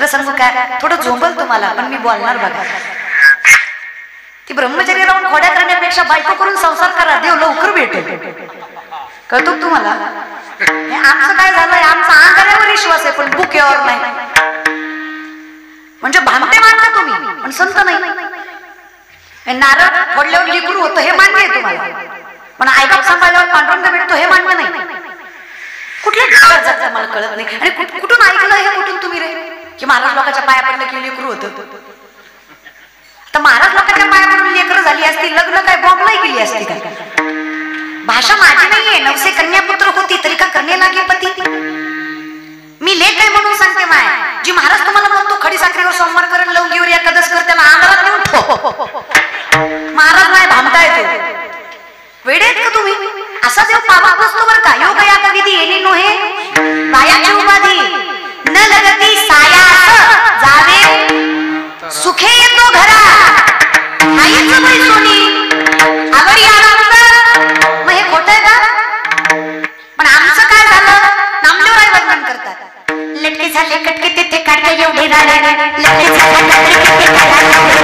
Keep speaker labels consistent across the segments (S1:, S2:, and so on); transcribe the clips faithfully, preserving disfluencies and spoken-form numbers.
S1: सांगू का, थोडं झोंबल तुम्हाला पण मी बोलणार बघा. ती ब्रह्मचर्य राहून खोड्या करण्यापेक्षा बायको करून संसार करा, देव लवकर भेटेल. कळतो तुम्हाला? आमचं काय झालंय, आमचा अंगावर विश्वास आहे पण बुक्यावर नाही. म्हणजे भामटे मानता तुम्ही पण संत नाही. नारळ फोडल्यावर लिकरू होतं हे मान्य आहे तुम्हाला, पण आईबाप सांभाळल्यावर पांडुरंग भेटतो हे मान्य नाही. कुठल्या जगात जातं मला कळत नाही. आणि कुठून ऐकलं हे, कुठून तुम्ही रे की महाराज लोकांच्या पाया पडलं की लेकरू होतं. तर महाराज लोकांच्या पाया पडून लेकरं झाली असती, लग्न काय बॉम्ब नाही केली असती काय? भाषा माझी नाहीये. नवसे कन्यापुत्र होती तरी का करणे लागे पती. मी लेख काय म्हणून सांगते माय, जी महाराज तुम्हाला म्हणतो खडी साखरेवर सोमवार करण, लवंगीवर एकादश कर, त्याला अंगारात नेऊन ठो. महाराज नाही भामताय तो. वेडे आहेत का तुम्ही? असा देव पावा बसतो बरं का. योग या कविधी येणे नोहे पायाची उपाधी, न लगती सायास जावे सुखे येतो घरा. आईच बाई सोनी आवडी आनंद. मग हे खोटं आहे का? पण आमचं काय झालं, नामदेव राय वर्णन करतात. लटके झाले कटके तेथे काढले एवढे राडे, लटके झाले कटके तेथे काढले.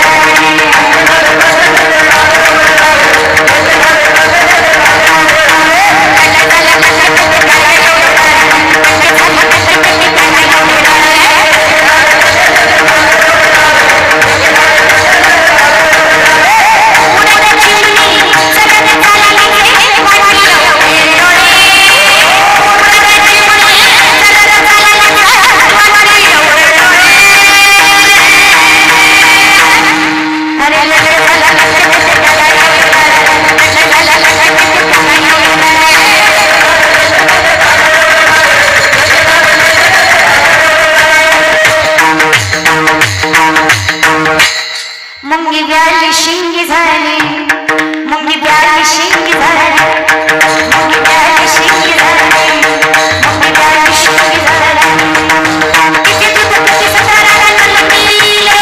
S1: मुंगी ब्याली शिंगी झाली, मुंगी ब्याली शिंगी झाली, मुंगी ब्याली शिंगी झाली, मुंगी ब्याली शिंगी झाली. किती दूध किती सतारा नलमीले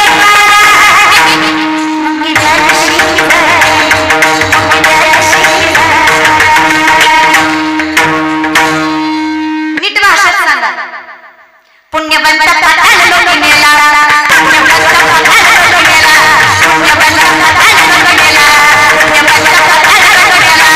S1: मुंगी ब्याली शिंगी झाली, मुंगी ब्याली शिंगी झाली. नीट भाषेत सांगा. पुण्यवंत पाठाला लोणी मेला, पुण्यवंत पाठाला लोणी मेला, पुण्यवंत पाठाला लोणी मेला, पुण्यवंत पाठाला लोणी मेला.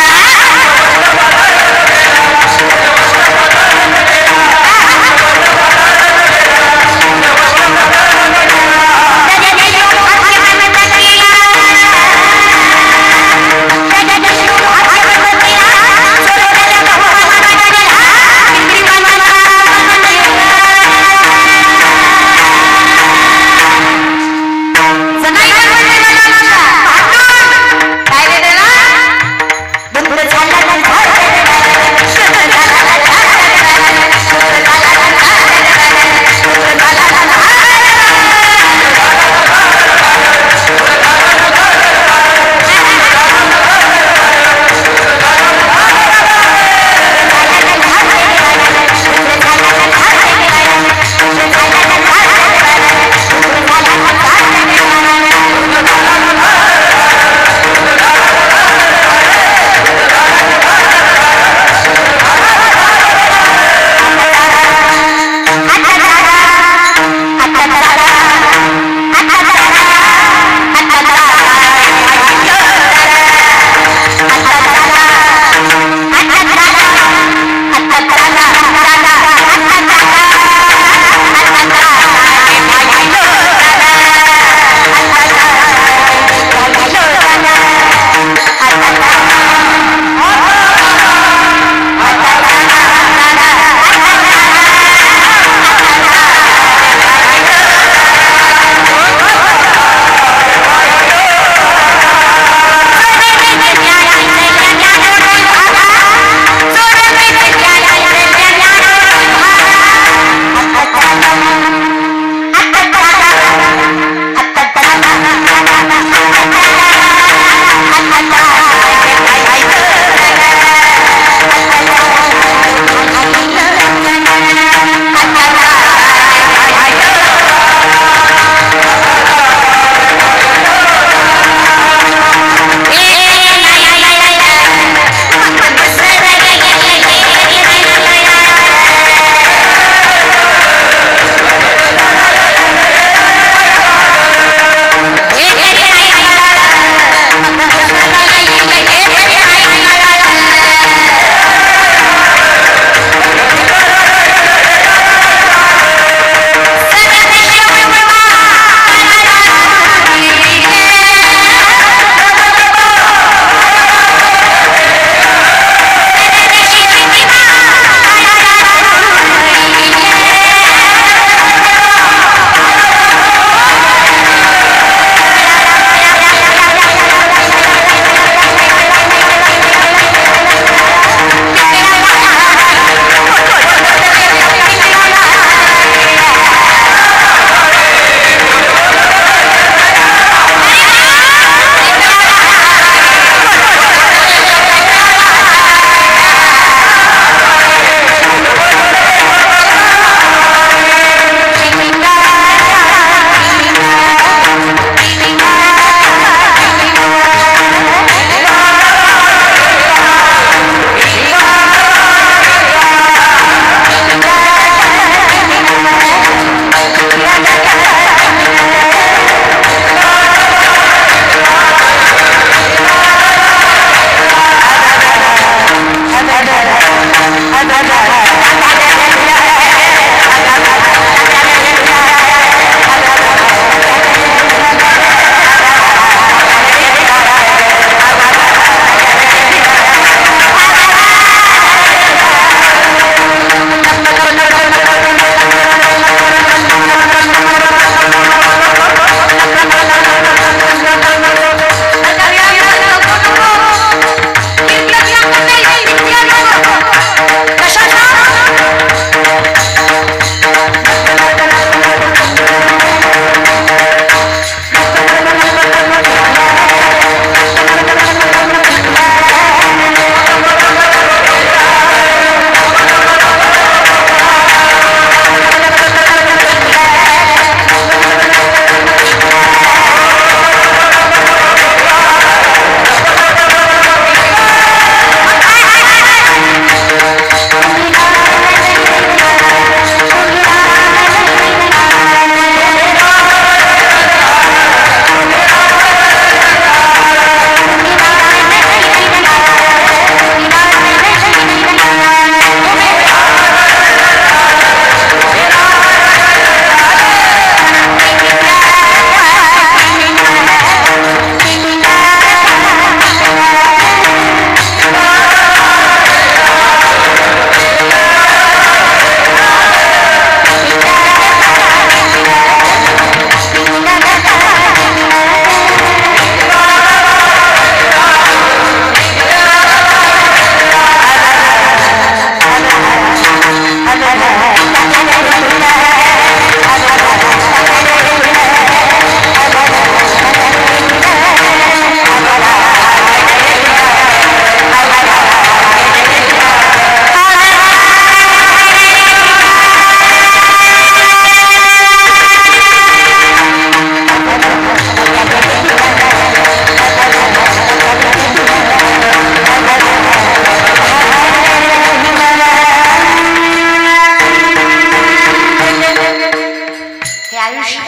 S1: आयुष्य.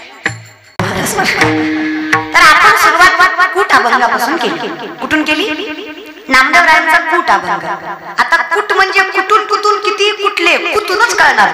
S1: तर आपण सुरुवात कूट अभंगापासून केली. कुठून केली? नामदेवरायांचा कूट अभंग. आता कूट म्हणजे कुठून कुठून किती कुठले कुठूनच कळणार.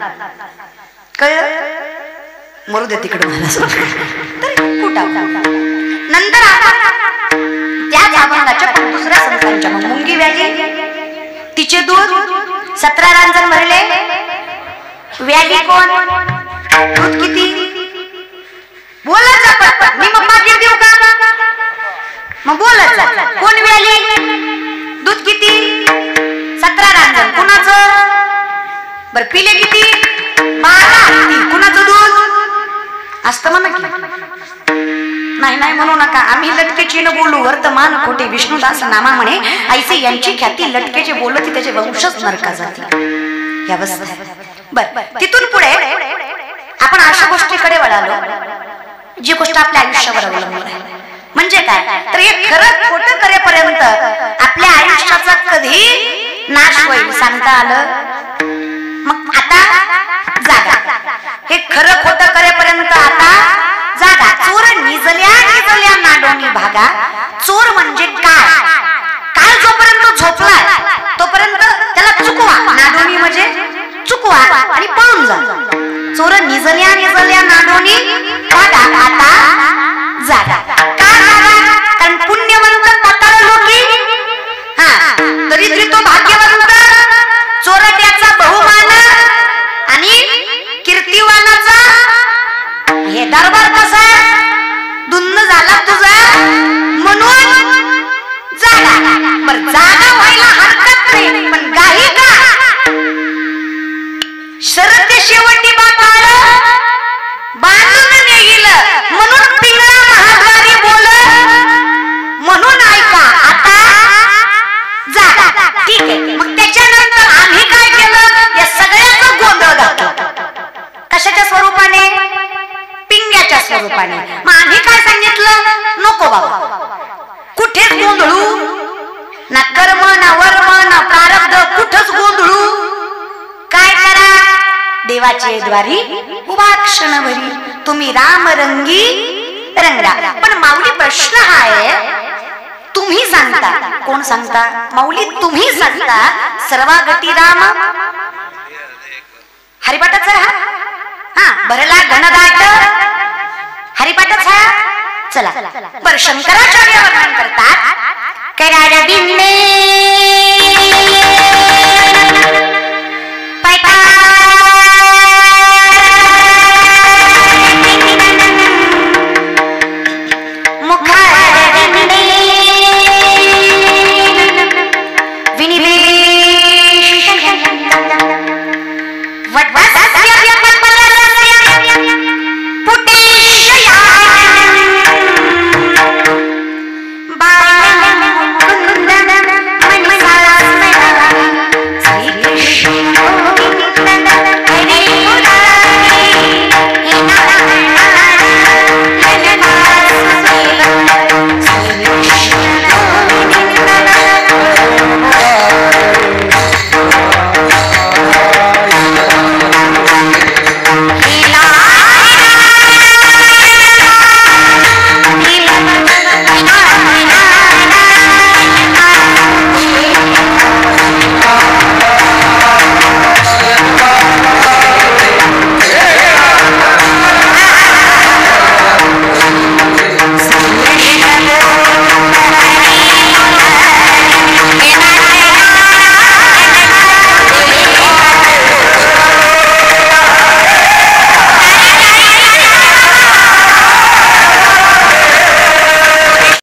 S1: कळलं? मरू दे तिकडे मला. कूट अभंग नंतर आपण त्याच अभंगाच्या दुसऱ्या संतांच्या मग मुंगी व्याली तिचे दूध सतरा रांजण भरले. व्याली कोण? दूध किती? बोलत जा पटपट. मी मग मागे देऊ का? मग बोलत जा. कोण व्याली? दूध किती? सतरा रांजण. कुणाचं? बर पिले किती? बारा. कुणाचं दूध असतं म्हणा की? नाही नाही म्हणू नका. आम्ही लटकेची न बोलू. वर्तमान कोटे विष्णुदास नामा म्हणे ऐसे यांची ख्याती लटकेचे बोलती त्याचे वंशच नरका जाती. या बस बर. तिथून पुढे आपण अशा गोष्टीकडे वळालो जी गोष्ट आपल्या आयुष्यावर अवलंबून आहे. म्हणजे काय? तर हे खरं खोटं करेपर्यंत आपल्या आयुष्याचा कधी नाश होईल सांगता आलं? मग आता जागा. हे खरं खोटं करेपर्यंत आता जागा. चोर निजल्या निजल्या नाडोनी भागा. चोर म्हणजे काय? काल जोपर्यंत झोपलाय तोपर्यंत त्याला चुकवा. नाडोनी म्हणजे चुकवा आणि पळून जा. चोर निजल्या निजल्या नाडोनी भागा. आता जागा. का जागा? कारण पुण्यवंत पाताळ लोकी हा दरिद्री तो भाग्यवंत. चोरट्याचा बहुमान आणि कीर्तिवानाचा हे दरबार कसा दुन्न झाला तुझा म्हणून जागा. बर जागा व्हायला हरकत नाही पण गाही का? शरद शेवटी बापाळ बांधून नेईल म्हणून पिंगळा महाद्वारी बोल म्हणून ऐका आता जागा. ठीक आहे. मग त्याच्यानंतर आम्ही काय केलं? या सगळ्याचा गोंधळ घातला. कशाच्या स्वरूपाने? पिंग्याच्या स्वरूपाने. मग आम्ही काय सांगितलं? नको बाबा कुठेच गोंधळू ना. कर्म ना वर्म ना प्रारब्ध कुठंच गोंधळू. काय करा? देवाचे द्वारी उभा क्षणभरी तुम्ही राम रंगी रंगरा. पण माऊली प्रश्न हा आहे तुम्ही सांगता. कोण सांगता? माऊली तुम्ही सांगता. सर्वागती राम हरिपाठाचा हा हा भरला घनदाट हरिपाठाचा. चला बर शंकराचार्य वर्णन करतात. करार बिंदे